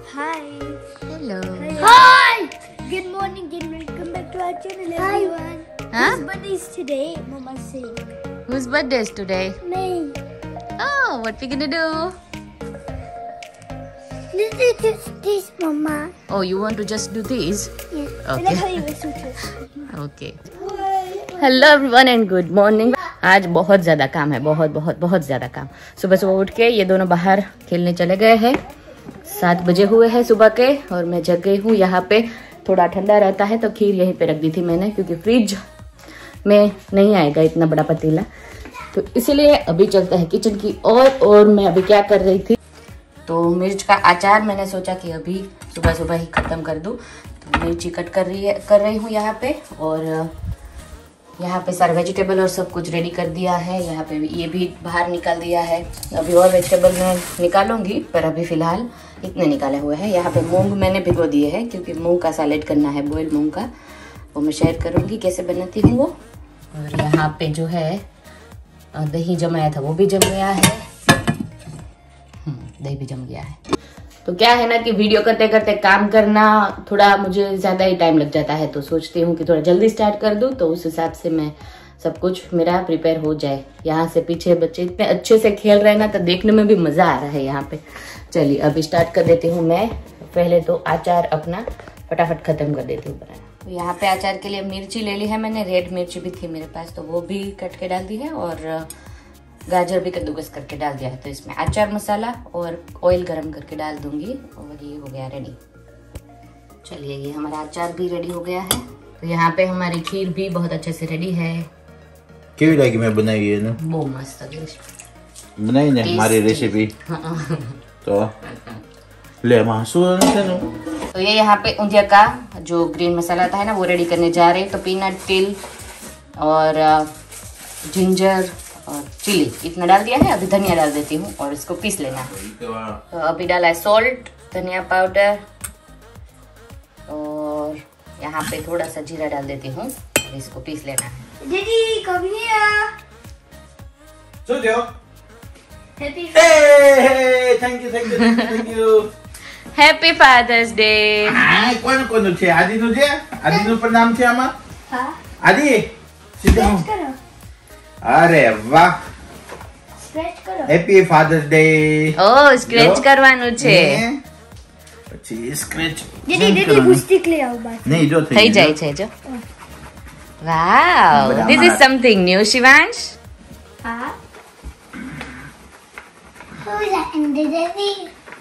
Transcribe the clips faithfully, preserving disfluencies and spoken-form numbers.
Hi. Hello. Hi. Good morning and welcome back to our channel, everyone. Huh? Whose birthday is today? Mama's saying. Whose birthday is today? Me. Oh, what we gonna do? This is just this, Mama. Oh, you want to just do this? Yes. Okay. I like how you wear suitcase. Okay. Hello everyone and good morning. आज बहुत ज़्यादा काम है, बहुत बहुत बहुत ज़्यादा काम। सुबह सुबह उठ के ये दोनों बाहर खेलने चले गए हैं। सात बजे हुए हैं सुबह के और मैं जग गई हूँ। यहाँ पे थोड़ा ठंडा रहता है तो खीर यहीं पे रख दी थी मैंने, क्योंकि फ्रिज में नहीं आएगा इतना बड़ा पतीला, तो इसीलिए अभी चलता है किचन की ओर। और, और मैं अभी क्या कर रही थी, तो मिर्च का अचार मैंने सोचा कि अभी सुबह सुबह ही ख़त्म कर दूँ। तो मिर्ची कट कर रही है कर रही हूँ यहाँ पे, और यहाँ पे सारे वेजिटेबल और सब कुछ रेडी कर दिया है। यहाँ पे ये भी बाहर निकाल दिया है। अभी और वेजिटेबल मैं निकालूंगी, पर अभी फ़िलहाल इतने निकाले हुए हैं। यहाँ पे मूंग मैंने भिगो दिए हैं, क्योंकि मूंग का सैलेड करना है, बॉयल मूंग का। वो मैं शेयर करूँगी कैसे बनाती हूँ वो। और यहाँ पे जो है दही जमाया था वो भी जम गया है। दही भी जम गया है। तो क्या है ना कि वीडियो करते करते काम करना थोड़ा मुझे ज़्यादा ही टाइम लग जाता है, तो सोचती हूँ कि थोड़ा जल्दी स्टार्ट कर दूँ, तो उस हिसाब से मैं सब कुछ मेरा प्रिपेयर हो जाए। यहाँ से पीछे बच्चे इतने अच्छे से खेल रहे हैं ना, तो देखने में भी मज़ा आ रहा है यहाँ पे। चलिए अभी स्टार्ट कर देती हूँ मैं। पहले तो अचार अपना फटाफट ख़त्म कर देती हूँ बनाना। तो यहाँ पे अचार के लिए मिर्ची ले ली है मैंने, रेड मिर्ची भी थी मेरे पास, तो वो भी कट के डाल दी है, और गाजर भी कद्दूकस करके डाल दिया है। तो इसमें अचार मसाला और ऑयल गरम करके डाल दूंगी, और ये हो गया रेडी। चलिए ये हमारा अचार भी रेडी हो गया है। तो यहाँ पे हमारी खीर भी बहुत अच्छे से रेडी है। केवी लगी मैं बनाई है ना, बहुत मस्त बनाई ने हमारी रेसिपी। तो ले मासू ना। तो ये यहाँ पे ऊंधिया का जो ग्रीन मसाला आता है ना, वो रेडी करने जा रहे हैं। तो पीनट, तिल और जिंजर और चिली इतना डाल दिया है। अभी धनिया डाल देती हूँ और इसको पीस लेना है। तो अभी डाला है सॉल्ट, धनिया पाउडर, और यहाँ पे थोड़ा सा जीरा डाल देती हूँ। अभी इसको पीस लेना है। Didi, come here. सोचो। Happy Hey, thank you, thank you, thank you. Happy father's day. Ah, कौन कौन છે? આદિ નું છે? આદિ નું પણ નામ છે આમાં? हाँ. આદि. સીધું. Stretch करो. અરે વાહ. Stretch करो. Happy father's day. ઓ સ્ક્રેચ કરવાનું છે। પછી સ્ક્રેચ. Didi, Didi, पुस्तिक ले आओ बात. નહીં જો થઈ જાય છે જો। Wow, this is something new Shivansh. हाँ. Who's that under Didi?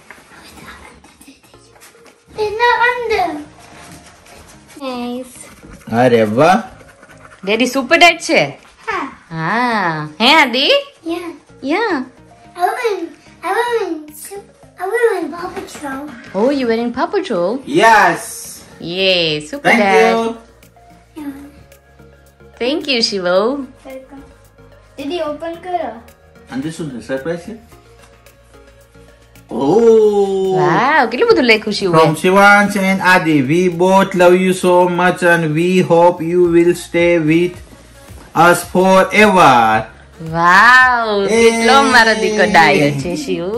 There's no under. Nice. અરે વાહ. ડેડી સુપર ડેડ છે। हाँ. હા હે Adi? Yeah. Yeah. I went, I went, I went Paw Patrol. Oh you are in Paw Patrol? Yes. યે super Thank dad. you. Yeah. Thank you Shivo. Welcome. Didi, open करो. And this one is surprise. Oh. Wow કેટલું બધું લખ્યું શિવે। From Shivansh and Adi, we both love you so much and we hope you will stay with us forever. વાવ કેટલો મારો દીકરો ડાયો છે શિવ।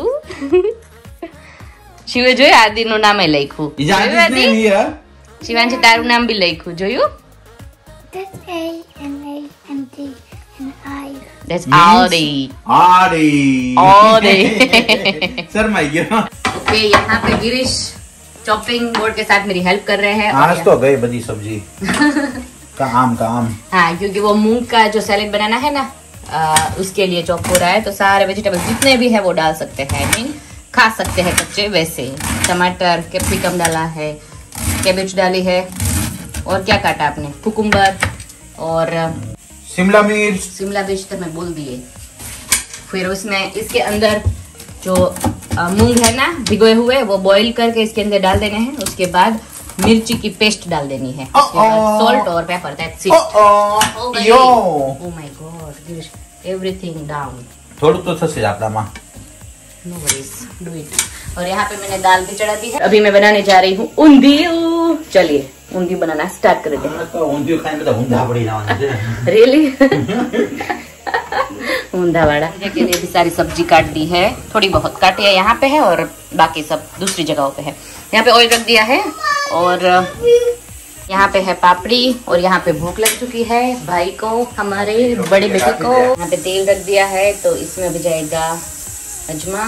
શિવે જોયું આદિનું નામે લખ્યું। Is જોયું Adi's આદિ? name here? શિવાંશી તારું નામ બી લખ્યું જોયું? That's A and A and D and I. That's Means Audi। Adi. Audi। Sharma गया। ओके यहाँ पे गिरीश चॉपिंग बोर्ड के साथ मेरी हेल्प कर रहे हैं। और आज तो गई बदी सब्जी। काम काम। हाँ, क्योंकि वो मूंग का जो सैलेड बनाना है ना, आ, उसके लिए चॉप हो रहा है। तो सारे वेजिटेबल जितने भी है वो डाल सकते हैं, आई मीन खा सकते हैं कच्चे। वैसे टमाटर, कैप्सिकम डाला है, कैबेज डाली है, और क्या काटा आपने? कुकुम्बर और शिमला मिर्च। शिमला मिर्च तो मैं बोल दिए। फिर उसमें इसके अंदर जो आ, मूंग है ना भिगोए हुए, वो बॉईल करके इसके अंदर डाल देने हैं। उसके बाद मिर्ची की पेस्ट डाल देनी है। उसके बाद सॉल्ट और pepper, that's it. Oh, yo. Oh my god, everything down. થોડું તો થશે આપણામાં। No worries, do it. और यहाँ पे मैंने दाल भी चढ़ा दी है। अभी मैं बनाने जा रही हूँ ऊंधियू। चलिए ऊंधी बनाना स्टार्ट कर देते हैं। તો ઊંધિયું ખાઈને બધા ઊંધા પડી જવાના છે। रियली? ऊंधावाड़ा के लिए भी सारी सब्जी काट दी है, थोड़ी बहुत काटी है यहाँ पे है और बाकी सब दूसरी जगहों पे है। यहाँ पे ऑयल रख दिया है और यहाँ पे है पापड़ी और यहाँ पे भूख लग चुकी है भाई को, हमारे बड़े बेटे को। यहाँ पे तेल रख दिया है तो इसमें भी जाएगा अजमा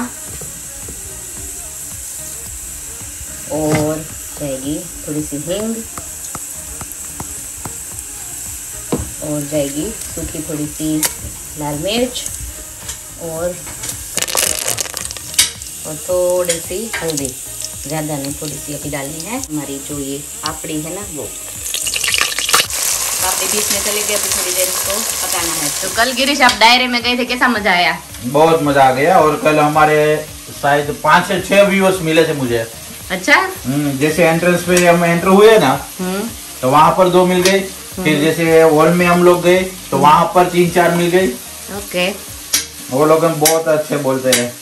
और जाएगी थोड़ी सी हींग और जाएगी सूखी थोड़ी सी लाल मिर्च और और थोड़ी सी हल्दी, ज़्यादा नहीं, थोड़ी सी अभी डालनी है। हमारी जो ये पापड़ी है ना वो पापड़ी बीच में चली गई, अभी थोड़ी देर इसको पकाना है। तो कल गिरीश आप दायरे में गए थे, कैसा मजा आया? बहुत मजा आ गया और कल हमारे शायद पाँच से छह व्यूअर्स मिले थे मुझे। अच्छा। जैसे एंट्रेंस पे हम एंटर हुए ना तो वहाँ पर दो मिल गए, फिर जैसे हॉल में हम लोग गए तो वहाँ पर तीन चार मिल गए। ओके। वो लोग हम बहुत अच्छे बोलते हैं।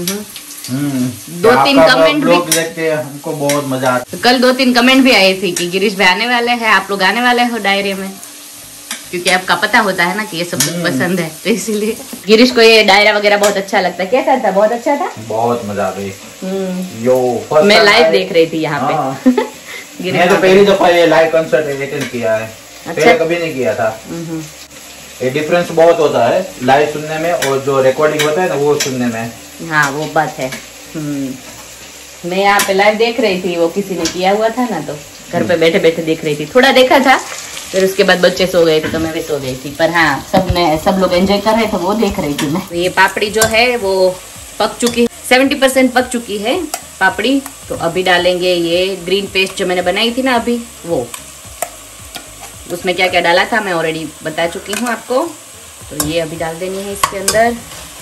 दो तीन कमेंट भी देखते हैं, हमको बहुत मजा आता है। तो कल दो तीन कमेंट भी आए थे कि गिरीश भाई आने वाले हैं, आप लोग आने वाले हो डायरे में, क्योंकि आपका पता होता है ना कि ये सब कुछ पसंद है, तो इसीलिए गिरीश को ये डायरा वगैरह बहुत अच्छा लगता है। कैसा था? बहुत अच्छा था, बहुत मजा आ गई। यो मैं लाइव देख रही थी यहाँ पे। मैं तो पहली दफा ये लाइव कंसर्ट अटेंड किया है, पहले कभी नहीं किया था। ये डिफरेंस बहुत होता है लाइव सुनने में और जो रिकॉर्डिंग होता है ना वो सुनने में। हाँ वो बात है। मैं यहाँ पे लाइव देख रही थी, वो किसी ने किया हुआ था ना तो घर पे बैठे बैठे देख रही थी, थोड़ा देखा था, फिर उसके बाद बच्चे सो गए थे तो मैं भी सो गई थी। पर हाँ सब ने सब लोग एंजॉय कर रहे थे, वो देख रही थी मैं। ये पापड़ी जो है वो पक चुकी है, सेवेंटी परसेंट पक चुकी है पापड़ी। तो अभी डालेंगे ये ग्रीन पेस्ट जो मैंने बनाई थी ना अभी, वो उसमें क्या क्या डाला था मैं ऑलरेडी बता चुकी हूँ आपको। तो ये अभी डाल देनी है इसके अंदर।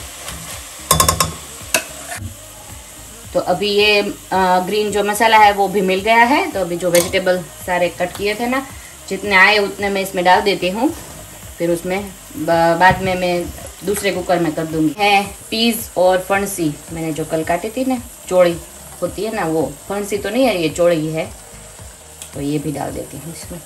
तो अभी ये आ, ग्रीन जो मसाला है वो भी मिल गया है। तो अभी जो वेजिटेबल सारे कट किए थे ना, जितने आए उतने मैं इसमें डाल देती हूँ, फिर उसमें बाद में मैं दूसरे कुकर में कर दूंगी। है पीस और फणसी मैंने जो कल काटी थी ना, चौड़ी होती है ना वो, फणसी तो नहीं है ये चौड़ी है, तो ये भी डाल देती हूँ इसमें।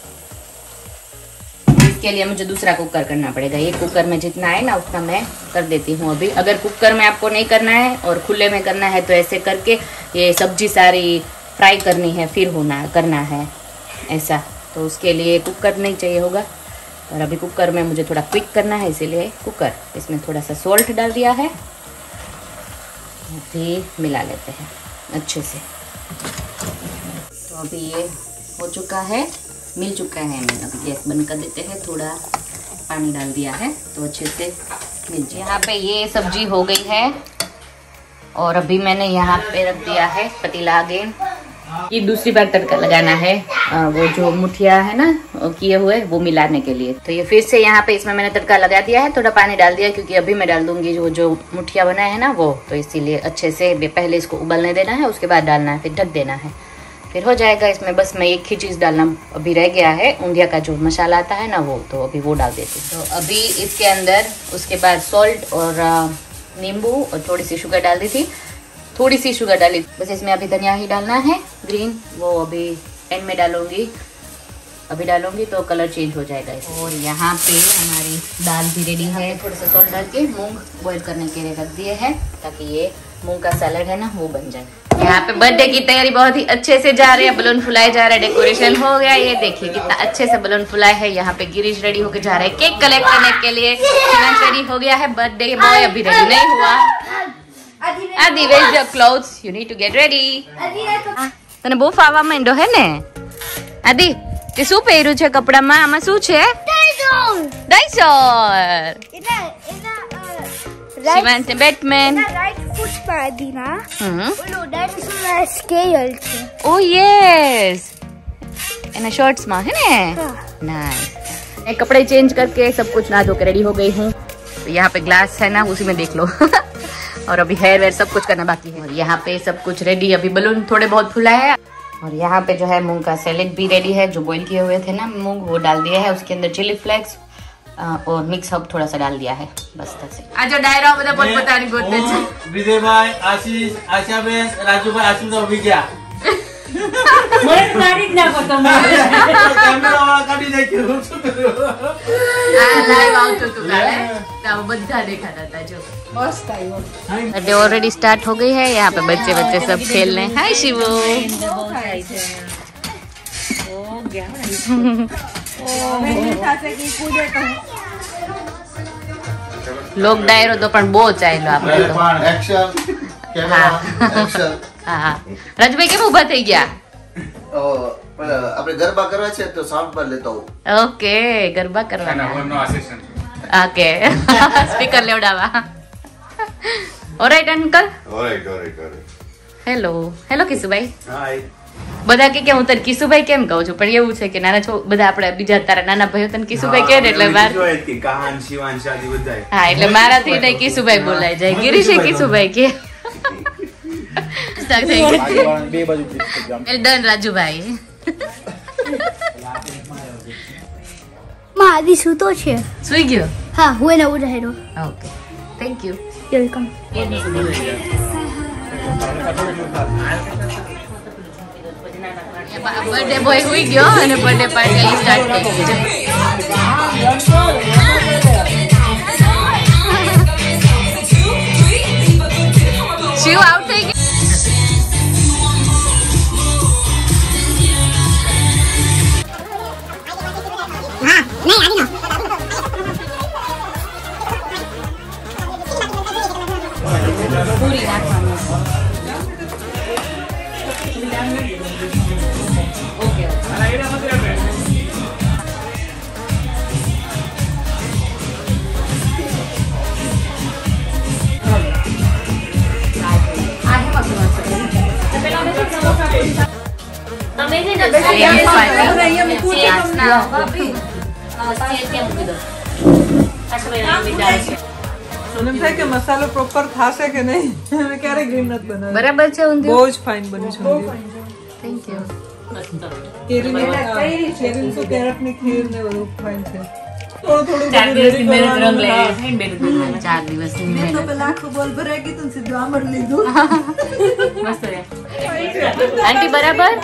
इसके लिए मुझे दूसरा कुकर करना पड़ेगा, एक कुकर में जितना है ना उतना मैं कर देती हूँ अभी। अगर कुकर में आपको नहीं करना है और खुले में करना है तो ऐसे करके ये सब्जी सारी फ्राई करनी है, फिर होना करना है ऐसा, तो उसके लिए कुकर नहीं चाहिए होगा। और अभी कुकर में मुझे थोड़ा क्विक करना है, इसीलिए कुकर। इसमें थोड़ा सा सॉल्ट डाल दिया है, अभी मिला लेते हैं अच्छे से। तो अभी ये हो चुका है, मिल चुका है। मैंने अभी गैस बंद कर देते हैं, थोड़ा पानी डाल दिया है तो अच्छे से मिल जाए। यहाँ पे ये सब्जी हो गई है और अभी मैंने यहाँ पे रख दिया है पतीला अगेन। ये दूसरी बार तड़का लगाना है, आ, वो जो मुठिया है ना किए हुए वो मिलाने के लिए। तो ये फिर से यहाँ पे इसमें मैंने तड़का लगा दिया है, थोड़ा पानी डाल दिया क्योंकि अभी मैं डाल दूंगी जो जो मुठिया बनाए है ना वो, तो इसीलिए अच्छे से पहले इसको उबलने देना है, उसके बाद डालना है, फिर ढक देना है, फिर हो जाएगा। इसमें बस मैं एक ही चीज़ डालना अभी रह गया है, ऊंधिया का जो मसाला आता है ना वो, तो अभी वो डाल देती हूँ। तो अभी इसके अंदर उसके बाद सॉल्ट और नींबू और थोड़ी सी शुगर डाल दी थी, थोड़ी सी शुगर डाली, बस इसमें अभी धनिया ही डालना है ग्रीन, वो अभी एंड में डालूंगी, अभी डालूंगी तो कलर चेंज हो जाएगा। और यहाँ पे हमारी दाल भी रेडी है, थोड़ा सा सॉल्ट डाल के मूंग बॉईल करने के लिए रख दिए हैं ताकि ये मूंग का सैलेड है ना वो बन जाए। यहाँ पे बर्थडे की तैयारी बहुत ही अच्छे से जा रही है, बलून फुलाए जा रहा है, डेकोरेशन हो गया, ये देखिए कितना अच्छे से बलून फुलाए है। यहाँ पे गिरीश रेडी होके जा रहे हैं केक कलेक्ट करने के लिए, लंच रेडी हो गया है, बर्थडे बॉय अभी रेडी नहीं हुआ। Adi, where's your clothes? You need to get ready. તને બહુ ફાવા માંડ્યો હે ને આદિ? તે શું પહેર્યું છે કપડામાં? આમાં શું છે? Dinosaur. Shivansh Batman. Right foot પર આદિના. હમ. ઓલો ડાયનોસોર સ્કેલ છે. ઓ યસ. એના શોર્ટ્સ માં है ने? नाइस. मैं कपड़े चेंज करके सब कुछ नहा धो के रेडी हो गई हूँ। तो यहाँ पे ग्लास है ना, उसी में देख लो। और अभी हेयर वेयर सब कुछ करना बाकी है। और यहाँ पे सब कुछ रेडी, अभी बलून थोड़े बहुत फुला है। और यहाँ पे जो है मूंग का सैलेड भी रेडी है, जो बॉईल किए हुए थे ना मूंग, वो डाल दिया है। उसके अंदर चिली फ्लेक्स और मिक्स हब थोड़ा सा डाल दिया है, बस तक से। आज डायरा बता बहुत बतानी बहुत विजय भाई, आशीष, आशा बेन, राजू भाई, आशीष अभी क्या મને મારી જ નાખો તમે કેમેરા વાળા કાઢી નાખ્યો શું કર્યો આ લાઈવ આવતો તો કાલે તો બધા દેખાતા હતા જો मस्त આવ્યો बर्थडे ऑलरेडी स्टार्ट हो गई है यहाँ पे बच्चे बच्चे सब खेल रहे हैं हाय शिवो लोग डायरो तो पण बो चाल्यो આપણે તો એક્શન કેમેરા એક્શન હા રાજભાઈ કેમ ઊભા થઈ ગયા આપણે ગરબા કરવા છે તો સાઉન્ડ પર લેતો હું ઓકે ગરબા કરવાના ઓકે સ્પીકર લેવડાવા alright uncle alright alright alright hello hello Kishubhai hi બધા કે કે હું તને કિશુભાઈ કેમ કહું છું પણ એવું છે કે નાના છો બધા આપણે બીજા તારા નાના ભાઈઓ તને કિશુભાઈ કહે ને એટલે માર કહાન શિવાન શાદી બધાય હા એટલે મારાથી નહીં કિશુભાઈ બોલાય જાય ગિરીશે કિશુભાઈ કે બે બાજુ ડન રાજુભાઈ માં આદિ સૂતો છે સુઈ ગયો હા હું એને ઉઠાડ્યો okay thank you welcome birthday boy સુઈ ગયો અને બર્થડે પાર્ટી સ્ટાર્ટ થઈ ગઈ છે શિવ આઉટ થઈ ગઈ પૂરી નાખવાનું ઓકે કે મસાલો પ્રોપર ખાશે કે નહીં મેં ક્યારે ગ્રીન નત બનાવ્યું બરાબર છે ઊંધિયું બહુ જ ફાઇન બન્યું છે ઊંધિયું થેન્ક યુ કેરીની કેરીની તો કેરેટની ખીર ને બધું ફાઇન છે થોડું થોડું ચાર દિવસની મહેનત રંગ લાવી ચાર દિવસની મહેનત તો પેલા આખું બોલ ભરાઈ ગયું તો સીધું આમર લીધું મસ્ત રે આંટી બરાબર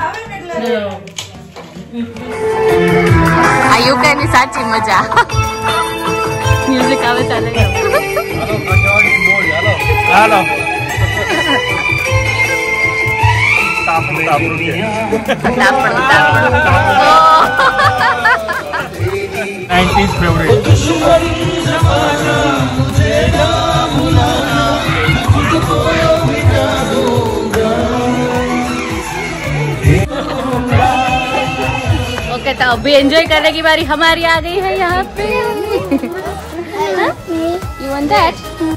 આ યુકેની સાચી મજા મ્યુઝિક આવે ચાલે હાલો તાપડ તાપડ નાઇન્ટીઝ ફેવરેટ ओके तो अभी एंजॉय करने की बारी हमारी आ गई है यहाँ पे यू वांट दैट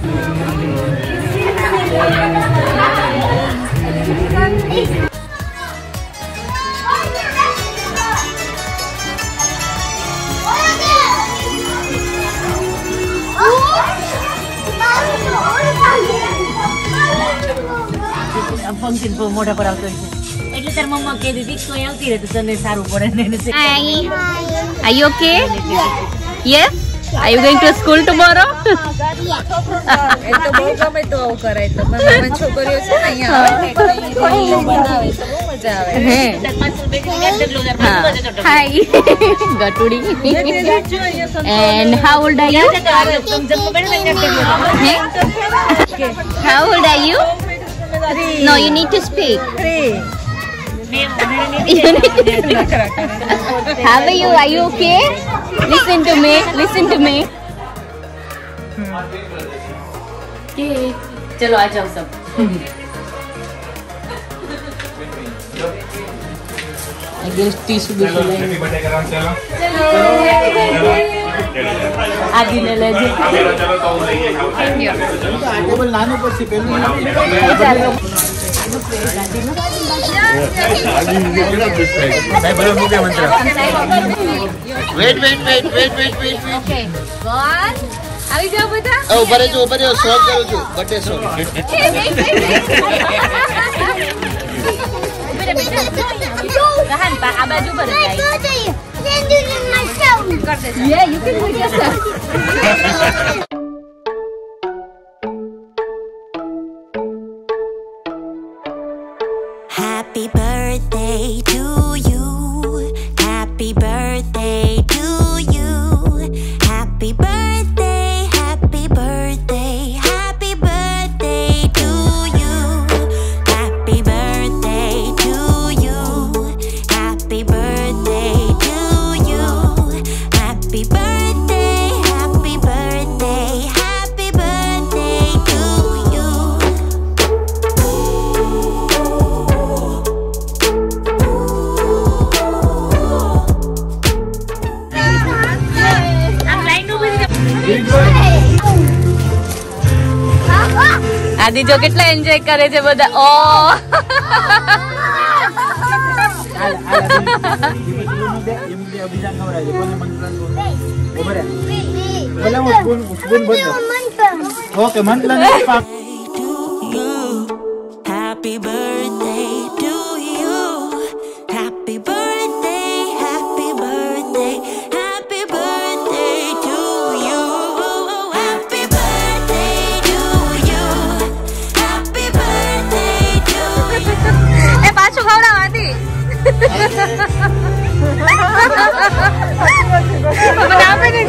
ફંક્શન પર મોઢા પર આવતો છે એટલે તાર મમ્મા કહી દીધી કોઈ આવતી રહે તો તને સારું પડે ને Hi. Are you okay? Yes? Are you going to school tomorrow? એ તો બહુ ગમે તો આવું કરાય તો મારા છોકરીઓ છે ને અહીંયા આવે ને એટલે બનાવે તો બહુ મજા આવે Hi. Gatudi. And how old are you? How old are you? No, you need to speak. You need to speak. How are you? Are you okay? Listen to me. Listen to me. Okay. चलो आ जाओ सब. I guess tissue भी चलो. आदि ले लेजे. Table लाने पर से पहले wait wait wait wait wait wait Okay. One. આવી જાઓ બધા. ઉભા રહેજો ઉભા રહેજો સોંગ કરું છું બર્થડે સોંગ Rahan, Pak, આ બાજુ પર જાય. myself. Yeah, you can do it yourself. Happy birthday to you. Happy birthday to you. Happy birthday, happy birthday, happy birthday to you. Happy birthday to you. Happy birthday to you. Happy birthday, happy birthday, happy birthday to you. આદિ જો કેટલા enjoy કરે છે બધા. Oh okay મંત્ર Happy birthday to you. Happy birthday, happy birthday, happy birthday to you. Happy birthday to you. Happy birthday to you. એ પાછું ખવડાવ આદિ. મને આપે ને.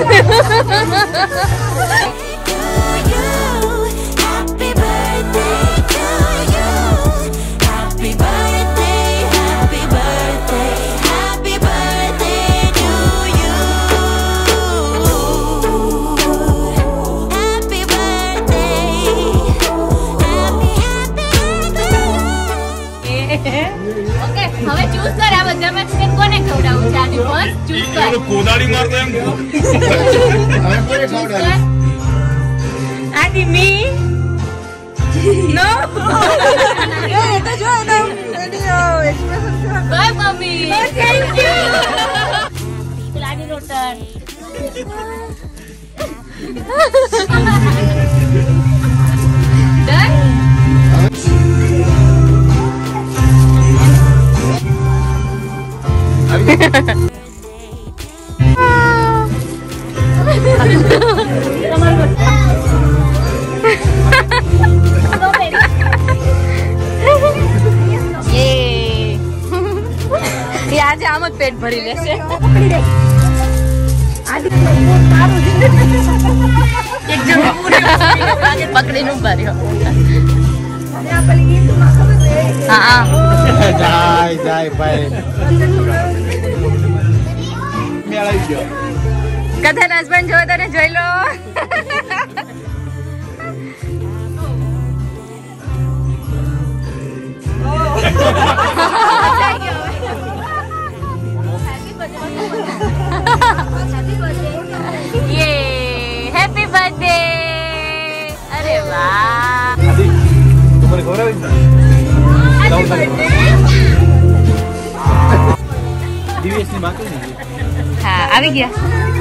Happy birthday to you. Happy birthday, happy birthday, happy birthday to you. Happy birthday. Happy, happy birthday. Okay હવે choose કર આ બધામાં કોને ખવડાવવું છે આદિ. ફર્સ્ટ ચૂઝ કર. કોદાળી મારતો એમ આદિ મી નો બાય મમ્મી. Thank you. લાડી નો ટર્ન. ડન. એ આજે આમ જ પેટ ભરી લેશે. પકડીને ઉભા રહ્યો. હા જાય જાય ભાઈ કથન હસબન્ડ જોયો તને જોઈ લો. યે હેપી બર્થડે. અરે વાહ. तुम्हारे गौरव હા આવી ગયા.